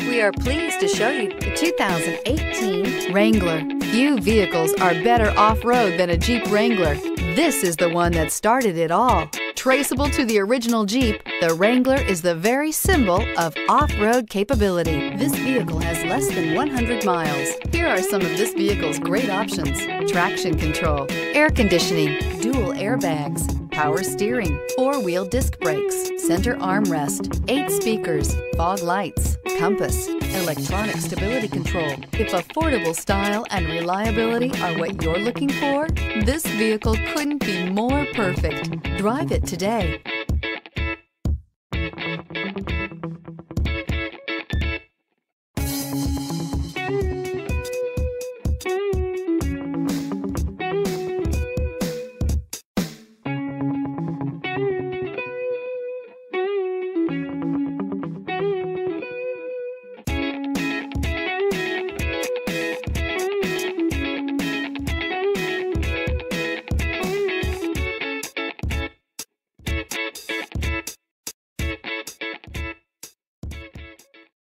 We are pleased to show you the 2018 Wrangler. Few vehicles are better off-road than a Jeep Wrangler. This is the one that started it all. Traceable to the original Jeep, the Wrangler is the very symbol of off-road capability. This vehicle has less than 100 miles. Here are some of this vehicle's great options: traction control, air conditioning, dual airbags, power steering, four-wheel disc brakes, center armrest, 8 speakers, fog lights, compass, electronic stability control. If affordable style and reliability are what you're looking for, this vehicle couldn't be more perfect. Drive it today.